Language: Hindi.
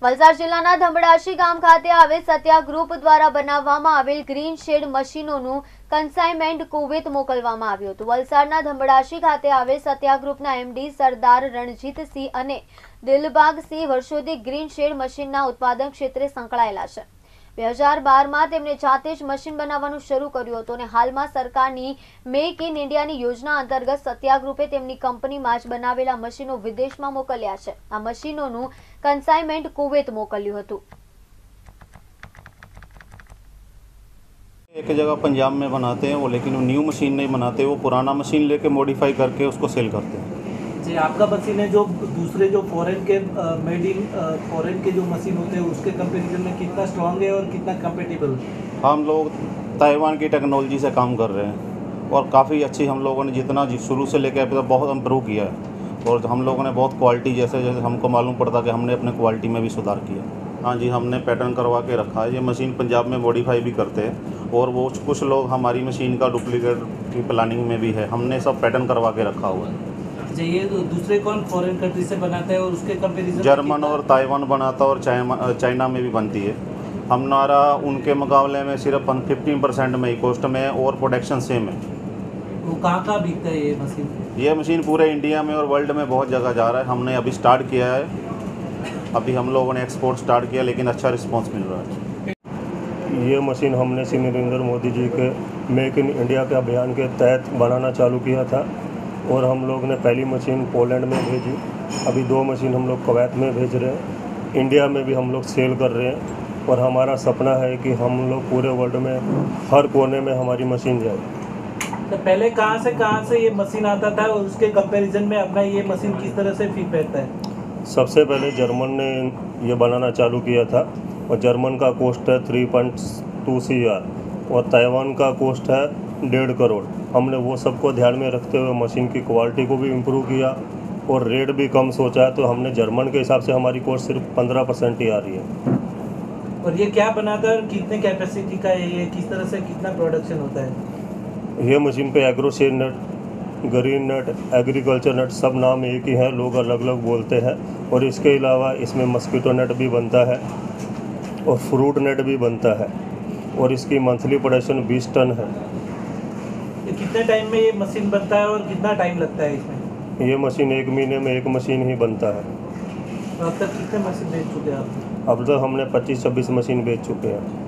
વલસાડ જિલ્લાના ધંબડાશી ગામ ખાતે આવેલ સત્યા ગ્રુપ દ્વારા બનાવવામાં આવેલ ગ્રીન શેડ મશીનોનું કન્સાઇનમેન્ટ કુવૈત મોકલવામાં આવ્યું હતું। વલસાડના ધંબડાશી ખાતે આવેલ સત્યા ગ્રુપના એમડી સરદાર રણજીતસિંહ અને દિલબાગસિંહ વર્ષોથી ગ્રીન શેડ મશીનના ઉત્પાદન ક્ષેત્રે સંકળાયેલા છે। 2012 માં તેમણે જાતે જ મશીન બનાવવાનું શરૂ કર્યું હતું અને હાલમાં સરકારની મેક ઇન ઇન્ડિયાની યોજના અંતર્ગત સત્યા ગ્રુપે તેમની કંપનીમાં જ બનાવેલા મશીનો વિદેશમાં મોકલ્યા છે। આ મશીનોનું કન્સાઇનમેન્ટ કુવૈત મોકલ્યું હતું। एक जगह पंजाब में बनाते हैं वो, लेकिन वो न्यू मशीन नहीं बनाते, वो पुराना मशीन लेके मॉडिफाई करके उसको सेल करते हैं। जी, आपका मशीन है जो दूसरे जो फॉरेन के मेड इन फॉरेन के जो मशीन होते हैं उसके कंपैरिजन में कितना स्ट्रांग है और कितना कंपेटेबल? हम लोग ताइवान की टेक्नोलॉजी से काम कर रहे हैं और काफ़ी अच्छी हम लोगों ने जितना शुरू से लेकर अभी तक बहुत इम्प्रूव किया है और हम लोगों ने बहुत क्वालिटी जैसे जैसे हमको मालूम पड़ता कि हमने अपने क्वालिटी में भी सुधार किया। हाँ जी, हमने पैटर्न करवा के रखा है। ये मशीन पंजाब में मॉडिफाई भी करते हैं और वो कुछ लोग हमारी मशीन का डुप्लीकेट की प्लानिंग में भी है, हमने सब पैटर्न करवा के रखा हुआ है। ये दूसरे कौन फॉरेन कंट्री से बनाते हैं और उसके कंपैरिजन जर्मन और ताइवान बनाता और चाइना में भी बनती है। हमारा उनके मुकाबले में सिर्फ 15% में ही कॉस्ट में और प्रोडक्शन सेम है। वो कहाँ बिकता है ये मशीन? ये मशीन पूरे इंडिया में और वर्ल्ड में बहुत जगह जा रहा है। हमने अभी स्टार्ट किया है, अभी हम लोगों ने एक्सपोर्ट स्टार्ट किया, लेकिन अच्छा रिस्पांस मिल रहा है। ये मशीन हमने श्री नरेंद्र मोदी जी के मेक इन इंडिया के अभियान के तहत बनाना चालू किया था और हम लोग ने पहली मशीन पोलैंड में भेजी, अभी 2 मशीन हम लोग कुवैत में भेज रहे हैं, इंडिया में भी हम लोग सेल कर रहे हैं और हमारा सपना है कि हम लोग पूरे वर्ल्ड में हर कोने में हमारी मशीन जाए। तो पहले कहाँ से ये मशीन आता था और उसके कंपैरिजन में अपना ये मशीन किस तरह से फिट बैठता है? सबसे पहले जर्मन ने ये बनाना चालू किया था और जर्मन का कॉस्ट है 3.2 CR और ताइवान का कॉस्ट है 1.5 करोड़। हमने वो सबको ध्यान में रखते हुए मशीन की क्वालिटी को भी इम्प्रूव किया और रेट भी कम सोचा है, तो हमने जर्मन के हिसाब से हमारी कॉस्ट सिर्फ 15% ही आ रही है। और ये क्या बनाता है और कितने कैपेसिटी का है, ये किस तरह से कितना प्रोडक्शन होता है? ये मशीन पे एग्रोशेड नट, ग्रीन नट, एग्रीकल्चर नट सब नाम एक ही है, लोग अलग अलग बोलते हैं। और इसके अलावा इसमें मस्कीटो नट भी बनता है और फ्रूट नट भी बनता है और इसकी मंथली प्रोडक्शन 20 टन है। कितने टाइम में ये मशीन बनता है और कितना टाइम लगता है इसमें? ये मशीन 1 महीने में 1 मशीन ही बनता है। अब तक कितने मशीन बेच चुके हैं आप? अब तक हमने 25-26 मशीन बेच चुके हैं।